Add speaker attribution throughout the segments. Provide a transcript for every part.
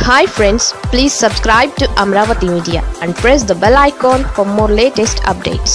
Speaker 1: Hi friends, please subscribe to Amravati Media and press the bell icon for more latest updates.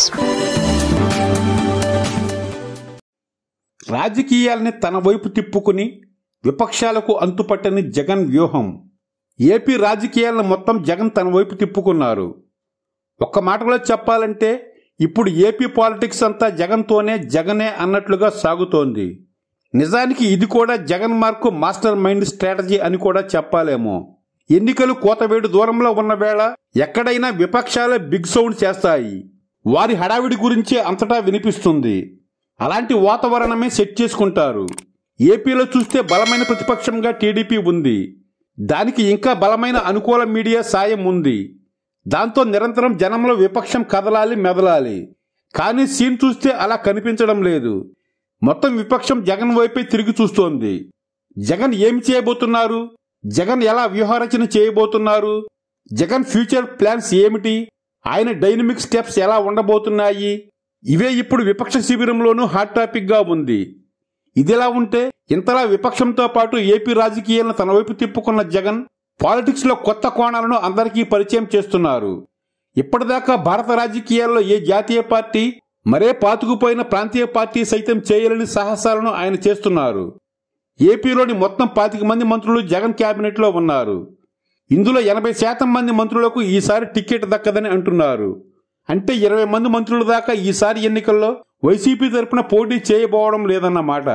Speaker 2: రాజకీయాల్ని తన వైపు తిప్పుకుని విపక్షాలకు అంతుపట్టని జగన్ వ్యూహం. AP రాజకీయాలను మొత్తం జగన్ తన వైపు తిప్పుకున్నారు. ఒక్క మాటలో చెప్పాలంటే ఇప్పుడు ఏపీ పాలిటిక్స్ అంతా జగనే అన్నట్లుగా సాగుతోంది. నిజానికి ఇది కూడా Jagan mark master mind strategy అని కూడా చెప్పాలేమో. ఎన్నికలు కోతవేడు దూరంలో ఉన్న వేళ ఎక్కడైనా విపక్షాలే బిగ్ సౌండ్ చేస్తాయి. వారి హడావిడి గురించే అంతటా వినిపిస్తుంది. అలాంటి వాతావరణమే సెట్ చేసుకుంటారు. ఏపీలో చూస్తే బలమైన ప్రతిపక్షంగా టీడీపీ ఉంది. దానికి ఇంకా బలమైన అనుకూల మీడియా సాయం ఉంది. దాంతో నిరంతరం జనంలో విపక్షం కదలాలి మెదలాలి. కానీ సీన్ చూస్తే అలా కనిపించడం లేదు. మొత్తం విపక్షం జగన్ వైపే తిరిగి చూస్తోంది. జగన్ ఏమి చేయబోతున్నారు, జగన్ ఎలా వ్యూహరచన చేయబోతున్నారు, జగన్ ఫ్యూచర్ ప్లాన్స్ ఏమిటి, ఆయన డైనమిక్ స్టెప్స్ ఎలా ఉండబోతున్నాయి, ఇవే ఇప్పుడు విపక్ష శిబిరంలోనూ హాట్ టాపిక్ గా ఉంది. ఇదిలా ఉంటే ఇంతలా విపక్షంతో పాటు ఏపీ రాజకీయాలను తన వైపు తిప్పుకున్న జగన్ పాలిటిక్స్ లో కొత్త కోణాలను అందరికీ పరిచయం చేస్తున్నారు. ఇప్పటిదాకా భారత రాజకీయాల్లో ఏ జాతీయ పార్టీ, మరే పాతుకుపోయిన ప్రాంతీయ పార్టీ సైతం చేయలేని సాహసాలను ఆయన చేస్తున్నారు. ఏపీలోని మొత్తం 25 మంది మంత్రులు జగన్ క్యాబినెట్ లో ఉన్నారు. ఇందులో 80% మంది మంత్రులకు ఈసారి టికెట్ దక్కదని అంటున్నారు. అంటే 20 మంది మంత్రుల దాకా ఈసారి ఎన్నికల్లో వైసీపీ తరపున పోటీ చేయబోవడం లేదన్నమాట.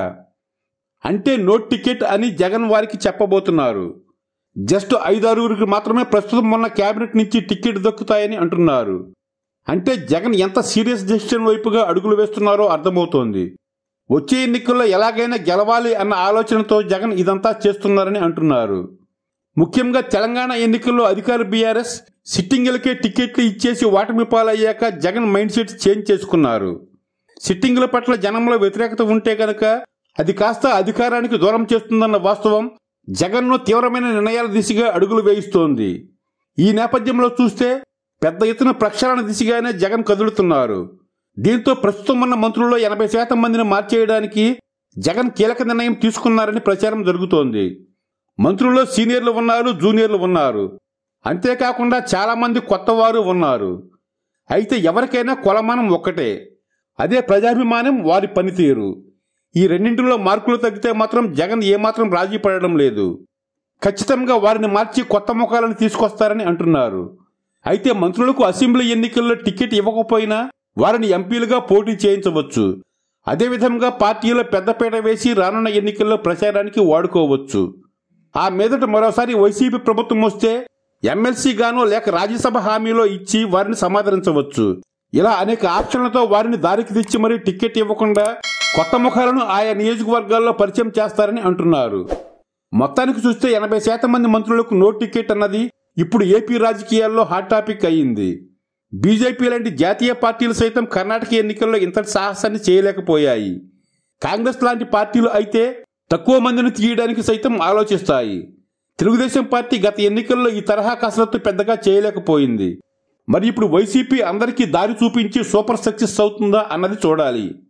Speaker 2: అంటే నో టికెట్ అని జగన్ వారికి చెప్పబోతున్నారు. జస్ట్ 5-6 మాత్రమే ప్రస్తుతం ఉన్న క్యాబినెట్ నుంచి టికెట్ దక్కుతాయని అంటున్నారు. అంటే జగన్ ఎంత సీరియస్ డెసిషన్ వైపుగా అడుగులు వేస్తున్నారో అర్థమవుతోంది. వచ్చే ఎన్నికల్లో ఎలాగైనా గెలవాలి అన్న ఆలోచనతో జగన్ ఇదంతా చేస్తున్నారని అంటున్నారు. ముఖ్యంగా తెలంగాణ ఎన్నికల్లో అధికార బీఆర్ఎస్ సిట్టింగులకే టికెట్లు ఇచ్చేసి ఓటమి పాలయ్యాక జగన్ మైండ్ సెట్ చేంజ్ చేసుకున్నారు. సిట్టింగుల పట్ల జనంలో వ్యతిరేకత ఉంటే కనుక అది కాస్త అధికారానికి దూరం చేస్తుందన్న వాస్తవం జగన్ను తీవ్రమైన నిర్ణయాల దిశగా అడుగులు వేయిస్తోంది. ఈ నేపథ్యంలో చూస్తే పెద్ద ఎత్తున ప్రక్షాళన దిశగానే జగన్ కదులుతున్నారు. దీంతో ప్రస్తుతం ఉన్న మంత్రుల్లో 80% మందిని మార్చేయడానికి జగన్ కీలక నిర్ణయం తీసుకున్నారని ప్రచారం జరుగుతోంది. మంత్రుల్లో సీనియర్లు ఉన్నారు, జూనియర్లు ఉన్నారు. అంతేకాకుండా చాలా మంది కొత్త వారు ఉన్నారు. అయితే ఎవరికైనా కొలమానం ఒక్కటే, అదే ప్రజాభిమానం, వారి పనితీరు. ఈ రెండింటిలో మార్కులు తగ్గితే మాత్రం జగన్ ఏమాత్రం రాజీ పడడం లేదు. ఖచ్చితంగా వారిని మార్చి కొత్త ముఖాలను తీసుకొస్తారని అంటున్నారు. అయితే మంత్రులకు అసెంబ్లీ ఎన్నికల్లో టికెట్ ఇవ్వకపోయినా వారిని ఎంపీలుగా పోటీ చేయించవచ్చు. అదేవిధంగా పార్టీలో పెద్దపీట వేసి రానున్న ఎన్నికల్లో ప్రచారానికి వాడుకోవచ్చు. ఆ మీదట మరోసారి వైసీపీ ప్రభుత్వం వస్తే ఎమ్మెల్సీ గానో లేక రాజ్యసభ హామీలో ఇచ్చి వారిని సమాదరించవచ్చు. ఇలా అనేక ఆప్షన్లతో వారిని దారికి తెచ్చి మరీ టికెట్ ఇవ్వకుండా కొత్త ముఖాలను ఆయా నియోజకవర్గాల్లో పరిచయం చేస్తారని అంటున్నారు. మొత్తానికి చూస్తే 80% మంది మంత్రులకు నో టికెట్ అన్నది ఇప్పుడు ఏపీ రాజకీయాల్లో హాట్ టాపిక్ అయ్యింది. బీజేపీ లాంటి జాతీయ పార్టీలు సైతం కర్ణాటక ఎన్నికల్లో ఇంతటి సాహసాన్ని చేయలేకపోయాయి. కాంగ్రెస్ లాంటి పార్టీలు అయితే తక్కువ మందిని తీయడానికి సైతం ఆలోచిస్తాయి. తెలుగుదేశం పార్టీ గత ఎన్నికల్లో ఈ తరహా కసరత్తు పెద్దగా చేయలేకపోయింది. మరి ఇప్పుడు వైసీపీ అందరికీ దారి చూపించి సూపర్ సక్సెస్ అవుతుందా అన్నది చూడాలి.